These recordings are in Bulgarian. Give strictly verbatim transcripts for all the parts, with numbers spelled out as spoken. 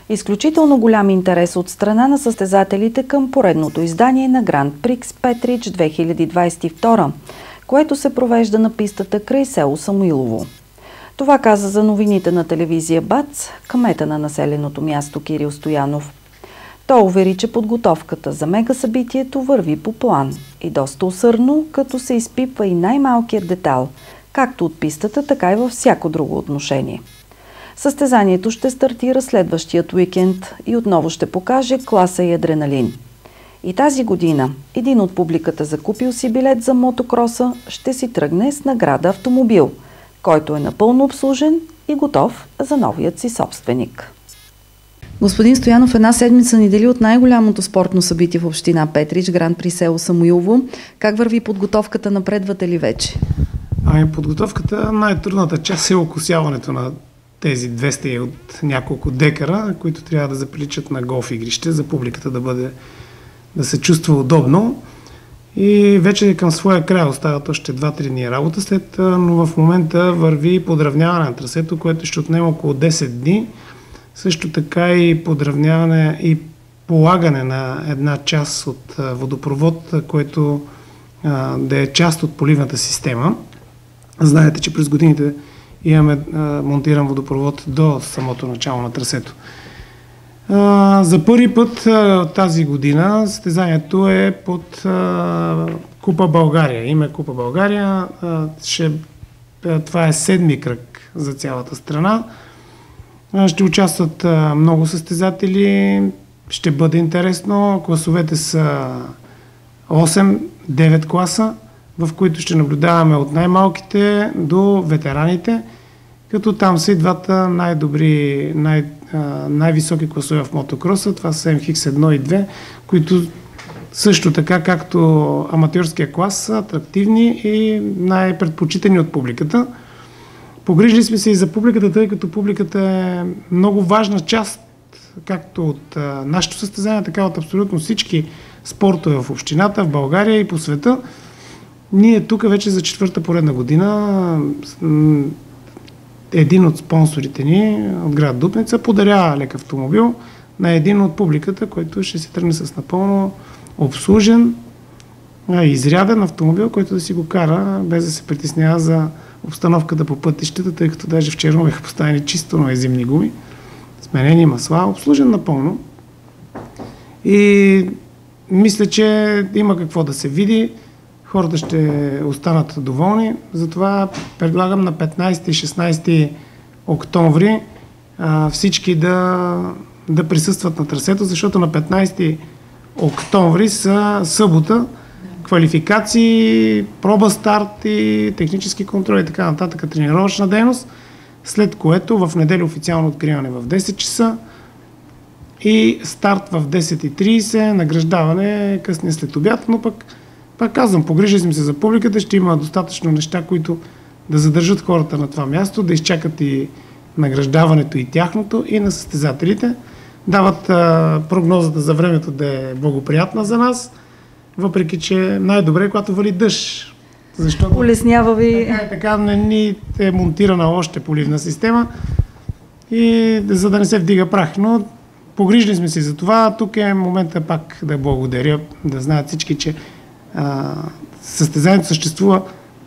Изключително голям интерес от страна на състезателите към поредното издание на Гранд Прикс Петрич две хиляди двадесет и втора, което се провежда на пистата край село Самуилово. Това каза за новините на телевизия БАЦ кмета на населеното място Кирил Стоянов. Той увери, че подготовката за мегасъбитието върви по план и доста усърдно, като се изпипва и най-малкият детал, както от пистата, така и във всяко друго отношение. Състезанието ще стартира следващият уикенд и отново ще покаже класа и адреналин. И тази година един от публиката, закупил си билет за мотокроса, ще си тръгне с награда автомобил, който е напълно обслужен и готов за новият си собственик. Господин Стоянов, една седмица ни дели от най-голямото спортно събитие в община Петрич, Гранд при село Самуилово. Как върви подготовката? Напредвате ли вече? Ами подготовката, най-трудната част е окосяването на тези двеста и от няколко декара, които трябва да заприличат на голф игрище, за публиката да бъде, да се чувства удобно. И вече към своя край остават още два-три дни работа, след, но в момента върви подравняване на трасето, което ще отнема около десет дни. Също така и подравняване и полагане на една част от водопровод, който а, да е част от поливната система. Знаете, че през годините имаме а, монтиран водопровод до самото начало на трасето. А, за първи път а, тази година състезанието е под а, Купа България. Име Купа България. А, ще, а, това е седми кръг за цялата страна. А, ще участват а, много състезатели. Ще бъде интересно. Класовете са осем-девет класа, в които ще наблюдаваме от най-малките до ветераните, като там са и двата най-добри, най- най-високи класове в мотокроса. Това са Ем Икс едно и две, които също така, както аматьорския клас, са атрактивни и най-предпочитани от публиката. Погрижили сме се и за публиката, тъй като публиката е много важна част, както от а, нашето състезание, така от абсолютно всички спортове в общината, в България и по света. Ние тук вече за четвърта поредна година един от спонсорите ни от град Дупница подарява лек автомобил на един от публиката, който ще се тръгне с напълно обслужен, изряден автомобил, който да си го кара, без да се притеснява за обстановката по пътищата, тъй като даже вчера бяха поставени чисто нови зимни гуми, сменени масла, обслужен напълно. И мисля, че има какво да се види. Хората ще останат доволни. Затова предлагам на петнадесети и шестнадесети октомври а, всички да, да присъстват на трасето, защото на петнадесети октомври са събота, квалификации, проба старт и технически контрол и така нататък, тренировъчна дейност, след което в неделя официално откриване в десет часа и старт в десет и тридесет, награждаване късния след обяд, но пък пак казвам, погрижили сме се за публиката, ще има достатъчно неща, които да задържат хората на това място, да изчакат и награждаването и тяхното, и на състезателите. Дават а, прогнозата за времето да е благоприятна за нас, въпреки че най-добре е, когато вали дъжд. Защото улеснява ви. Така и така не ни е монтирана още поливна система, и за да не се вдига прах. Но погрижили сме се за това. Тук е момента пак да благодаря, да знаят всички, че а, състезанието съществува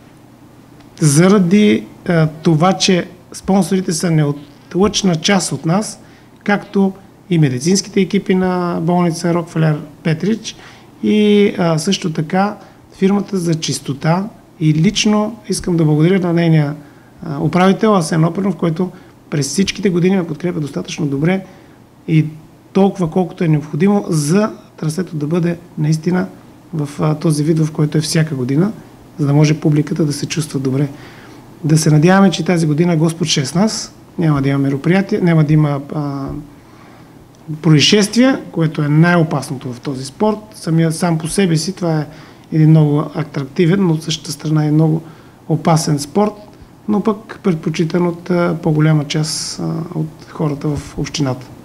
заради а, това, че спонсорите са неотлъчна част от нас, както и медицинските екипи на болница Рокфелер Петрич, и а, също така фирмата за чистота, и лично искам да благодаря на нейния а, управител Асен Опернов, който през всичките години ме подкрепя достатъчно добре и толкова колкото е необходимо за трасето да бъде наистина в а, този вид, в който е всяка година, за да може публиката да се чувства добре. Да се надяваме, че тази година Господ ще е с нас, няма да има мероприятия, няма да има а, происшествия, което е най-опасното в този спорт. Самия, сам по себе си това е един много атрактивен, но от същата страна е много опасен спорт, но пък предпочитан от а, по-голяма част а, от хората в общината.